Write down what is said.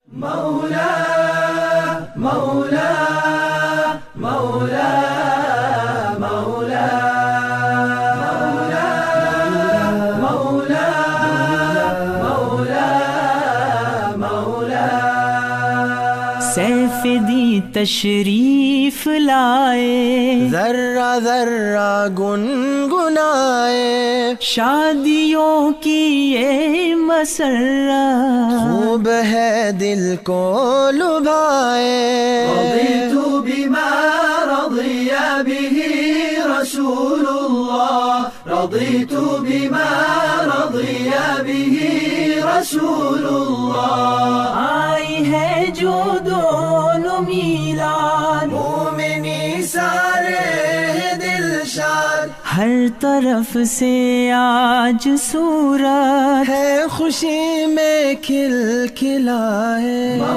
مولا مولا مولا مولا مولا مولا مولا سیف دی تشریف لائے، ذرہ ذرہ گنگنائے، شادیوں کی یہ مسرت خوب ہے دل کو لبھائے۔ رضيت بما رضي به رسول الله، رضيت بما رضي به رسول الله۔ آئی ہے جو دونوں میلاد، مومنی سارے دل شاد، ہر طرف سے آج صورت ہے خوشی میں کھل کھلائے۔